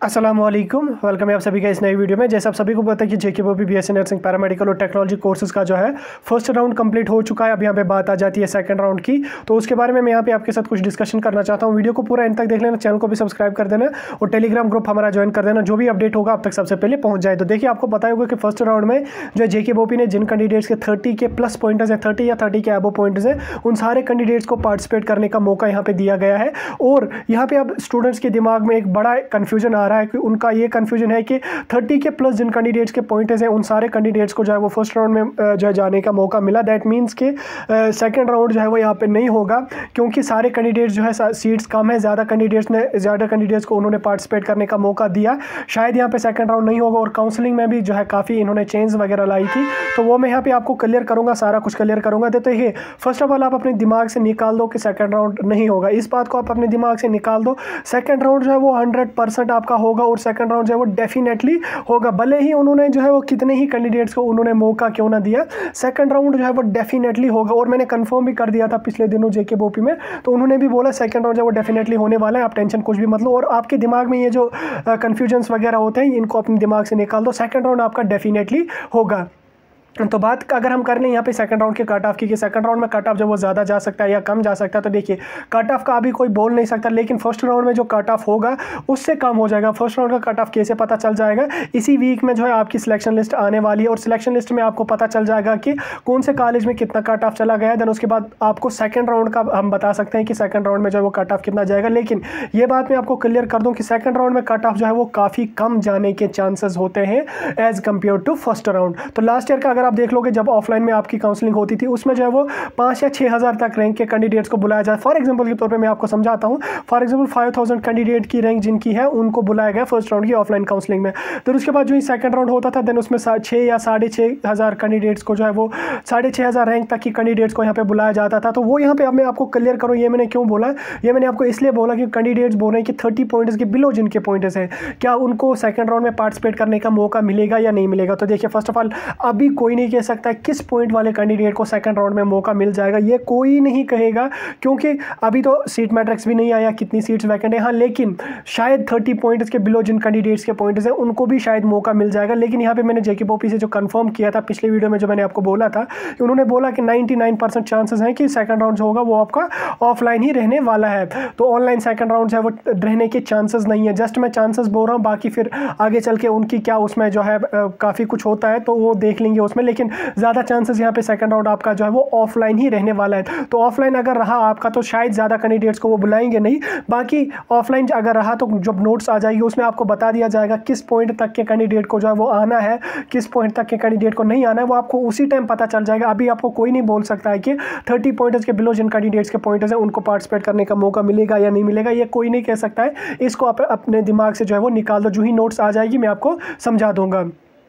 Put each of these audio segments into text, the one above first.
अस्सलामुअलैकुम, वेलकम है आप सभी का इस नई वीडियो में। जैसे आप सभी को पता है कि जेकेबीओपी बीएससी नर्सिंग पैरामेडिकल और टेक्नोलॉजी कोर्सेज का जो है फर्स्ट राउंड कंप्लीट हो चुका है। अब यहाँ पे बात आ जाती है सेकंड राउंड की, तो उसके बारे में मैं यहाँ पे आपके साथ कुछ डिस्कशन करना चाहता हूँ। वीडियो को पूरा एंड तक देख लेना, चैनल को भी सब्सक्राइब कर देना और टेलीग्राम ग्रुप हमारा ज्वाइन कर देना, जो भी अपडेट होगा आप तक सबसे पहले पहुँच जाए। तो देखिए, आपको पता होगा कि फर्स्ट राउंड में जो जेकेबीओपी ने जिन कैंडिडेट्स के 30 के प्लस पॉइंट्स हैं, 30 या 30 के अबव पॉइंट्स हैं, उन सारे कैंडिडेट्स को पार्टिसिपेट करने का मौका यहाँ पे दिया गया है। और यहाँ पे अब स्टूडेंट्स के दिमाग में एक बड़ा कन्फ्यूजन आ रहा है कि उनका ये कंफ्यूजन है कि 30 के प्लस जिन कैंडिडेट्स के पॉइंट्स हैं, उन सारे कैंडिडेट्स को जो है वो फर्स्ट राउंड में जो है जाने का मौका मिला। दैट मींस कि सेकंड राउंड जो है वो यहाँ पे नहीं होगा, क्योंकि सारे कैंडिडेट्स जो है सीट्स कम है, ज़्यादा कैंडिडेट्स को उन्होंने पार्टिसिपेट करने का मौका दिया। शायद यहाँ पे सेकंड राउंड नहीं होगा। और काउंसलिंग में भी जो है काफ़ी इन्होंने चेंज वगैरह लाई थी, तो वो मैं यहाँ पे आपको क्लियर करूँगा, सारा कुछ क्लियर करूँगा। तो ये फर्स्ट ऑफ ऑल आप अपने दिमाग से निकाल दो कि सेकंड राउंड नहीं होगा। इस बात को आप अपने दिमाग से निकाल दो। सेकंड राउंड जो है वो 100% आपका होगा और सेकंड राउंड जो है वो डेफिनेटली होगा। भले ही उन्होंने जो है वो कितने ही कैंडिडेट्स को उन्होंने मौका क्यों ना दिया, सेकंड राउंड जो है वो डेफिनेटली होगा। और मैंने कंफर्म भी कर दिया था पिछले दिनों जेकेबीओपी में, तो उन्होंने भी बोला सेकंड राउंड जो है वो डेफिनेटली होने वाला है। आप टेंशन कुछ भी मत लो और आपके दिमाग में ये जो कन्फ्यूजन्स वगैरह होते हैं, इनको अपने दिमाग से निकाल दो। सेकंड राउंड आपका डेफिनेटली होगा। तो बात अगर हम कर लें यहाँ पे सेकंड राउंड के कट ऑफ की, कि सेकंड राउंड में कट ऑफ जो वो ज़्यादा जा सकता है या कम जा सकता है, तो देखिए कट ऑफ का अभी कोई बोल नहीं सकता, लेकिन फर्स्ट राउंड में जो कट ऑफ होगा उससे कम हो जाएगा। फर्स्ट राउंड का कट ऑफ कैसे पता चल जाएगा? इसी वीक में जो है आपकी सिलेक्शन लिस्ट आने वाली है और सिलेक्शन लिस्ट में आपको पता चल जाएगा कि कौन से कॉलेज में कितना कट ऑफ चला गया है। देन उसके बाद आपको सेकंड राउंड का हम बता सकते हैं कि सेकंड राउंड में जो है वो कट ऑफ कितना जाएगा। लेकिन ये बात मैं आपको क्लियर कर दूँ कि सेकंड राउंड में कट ऑफ जो है वो काफ़ी कम जाने के चांसेस होते हैं as compare to first round. तो लास्ट ईयर का अगर आप देख लोगे, जब ऑफलाइन में आपकी काउंसलिंग होती थी, उसमें जो है वो 5 या 6 हज़ार तक रैंक के कैंडिडेट्स को बुलाया जाए। फॉर एग्जांपल के तौर पे मैं आपको समझाता हूं। फॉर एग्जांपल 5000 कैंडिडेट की रैंक जिनकी है, उनको बुलाया गया फर्स्ट राउंड की ऑफलाइन काउंसलिंग में। फिर उसके बाद जो ही सेकंड राउंड होता था, देन उसमें 6 या 6,500 कैंडिडेट्स को जो है वो 6,500 रैंक तक की कैंडिडेट्स को यहाँ पे बुलाया जाता था। तो वो यहाँ पे अब मैं आपको क्लियर करूँ, ये मैंने क्यों बोला, ये मैंने आपको इसलिए बोला कि कैंडिडेट्स बोल रहे हैं कि 30 पॉइंट्स के बिलो जिनके पॉइंट्स हैं, क्या उनको सेकंड राउंड में पार्टिसिपेट करने का मौका मिलेगा या नहीं मिलेगा। तो देखिए, फर्स्ट ऑफ ऑल अभी कोई नहीं कह सकता किस पॉइंट वाले कैंडिडेट को सेकंड राउंड में मौका मिल जाएगा, ये कोई नहीं कहेगा, क्योंकि अभी तो सीट मैट्रिक्स भी नहीं आया कितनी सीट्स वैकेंट है। हाँ, लेकिन शायद 30 पॉइंट्स के बिलो जिन कैंडिडेट्स के पॉइंट्स हैं, उनको भी शायद मौका मिल जाएगा। लेकिन यहाँ पे मैंने जेकेबीओपी से जो कंफर्म किया था पिछले वीडियो में, जो मैंने आपको बोला था, कि उन्होंने बोला कि 99% चांसेस हैं कि सेकंड राउंड जो होगा वो आपका ऑफलाइन ही रहने वाला है। तो ऑनलाइन सेकंड राउंड जो है वो रहने के चांसेस नहीं है। जस्ट मैं चांसेस बोल रहा हूँ, बाकी फिर आगे चल के उनकी क्या उसमें जो है काफ़ी कुछ होता है, तो वो देख लेंगे उसमें। लेकिन ज़्यादा चांसेस यहाँ पे सेकंड राउंड आपका जो है वो ऑफलाइन ही रहने वाला है। तो ऑफलाइन अगर रहा आपका, तो शायद ज़्यादा कैंडिडेट्स को वो बुलाएंगे नहीं। बाकी ऑफलाइन अगर रहा, तो जब नोट्स आ जाएगी उसमें आपको बता दिया जाएगा किस पॉइंट तक के कैंडिडेट को जो है वो आना है, किस पॉइंट तक के कैंडिडेट को नहीं आना है, वो आपको उसी टाइम पता चल जाएगा। अभी आपको कोई नहीं बोल सकता है कि 30 पॉइंट्स के बिलो जिन कैंडिडेट्स के पॉइंट्स हैं, उनको पार्टिसिपेट करने का मौका मिलेगा या नहीं मिलेगा, ये कोई नहीं कह सकता है। इसको आप अपने दिमाग से जो है वो निकाल दो। जो ही नोट्स आ जाएगी मैं आपको समझा दूंगा।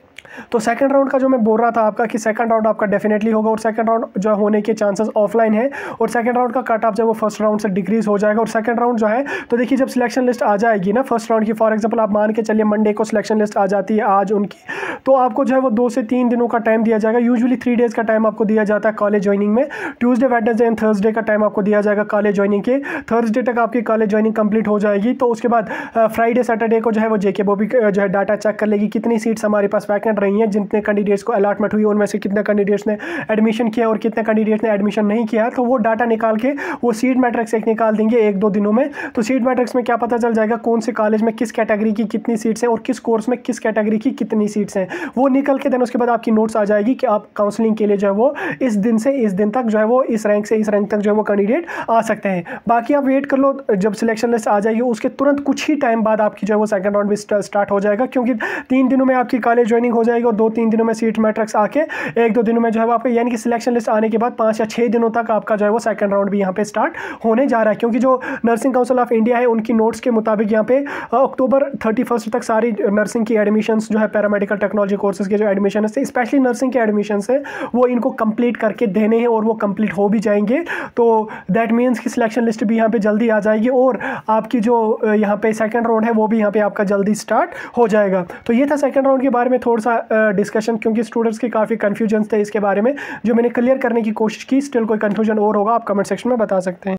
तो सेकंड राउंड का जो मैं बोल रहा था आपका, कि सेकंड राउंड आपका डेफिनेटली होगा और सेकंड राउंड जो होने के चांसेस ऑफलाइन है। और सेकंड राउंड का कट ऑफ जो वो फर्स्ट राउंड से डिक्रीज हो जाएगा। और सेकंड राउंड जो है, तो देखिए जब सिलेक्शन लिस्ट आ जाएगी ना फर्स्ट राउंड की, फॉर एग्जांपल आप मान के चलिए मंडे को सिलेक्शन लिस्ट आ जाती है आज उनकी, तो आपको जो है वो 2 से 3 दिनों का टाइम दिया जाएगा। यूजुअली 3 डेज़ का टाइम आपको दिया जाता है कॉलेज ज्वाइनिंग में। ट्यूसडे, वेडनेसडे एंड थर्सडे का टाइम आपको दिया जाएगा कॉलेज ज्वाइनिंग के। थर्सडे तक आपकी कॉलेज ज्वाइनिंग कंप्लीट हो जाएगी। तो उसके बाद फ्राइडे सैटरडे को जो है वो जेकेबीओपी जो है डाटा चेक कर लेगी कितनी सीट्स हमारे पास वैकेंट रही हैं, जितने कैंडिडेट्स को अलॉटमेंट हुई उनमें से कितने कैंडिडेट्स ने एडमिशन किया और कितने कैंडिडेट्स ने एडमिशन नहीं किया। तो वो डाटा निकाल के वो सीट मैट्रिक्स एक निकाल देंगे 1-2 दिनों में। तो सीट मैट्रिक्स में क्या पता चल जाएगा कौन से कॉलेज में किस कैटेगरी की कितनी सीट्स हैं और किस कोर्स में किस कैटेगरी की कितनी सीट्स हैं, वो निकल के देन उसके बाद आपकी नोट्स आ जाएगी कि आप काउंसलिंग के लिए जो है वो इस दिन से इस दिन तक जो है वो इस रैंक से इस रैंक तक जो है वो कैंडिडेट आ सकते हैं। बाकी आप वेट कर लो, जब सिलेक्शन लिस्ट आ जाएगी उसके तुरंत कुछ ही टाइम बाद आपकी जो है वो सेकंड राउंड भी स्टार्ट हो जाएगा, क्योंकि 3 दिनों में आपकी कॉलेज ज्वाइनिंग हो जाएगी और 2-3 दिनों में सीट मैट्रिक्स आके 1-2 दिनों में जो है आपका, यानी कि सिलेक्शन लिस्ट आने के बाद 5 या 6 दिनों तक आपका जो है वो सेकंड राउंड भी यहाँ पे स्टार्ट होने जा रहा है। क्योंकि जो नर्सिंग काउंसिल ऑफ इंडिया है, उनकी नोट्स के मुताबिक यहाँ पे अक्टूबर 31 तक सारी नर्सिंग की एडमिशंस जो है पैरामेडिकल टेक्नोलॉजी कोर्सेज के जो एडमिशन है, स्पेशली नर्सिंग के एडमिशन है, वो इनको कंप्लीट करके देने हैं और वो कंप्लीट हो भी जाएंगे। तो दैट मीन्स कि सिलेक्शन लिस्ट भी यहाँ पे जल्दी आ जाएगी और आपकी जो यहाँ पे सेकंड राउंड है वो भी यहाँ पे आपका जल्दी स्टार्ट हो जाएगा। तो ये था सेकंड राउंड के बारे में थोड़ा सा डिस्कशन, क्योंकि स्टूडेंट्स के काफ़ी कन्फ्यूजन थे इसके बारे में, जो मैंने क्लियर करने की कोशिश की। स्टिल कोई कन्फ्यूजन और होगा आप कमेंट सेक्शन में बता सकते हैं।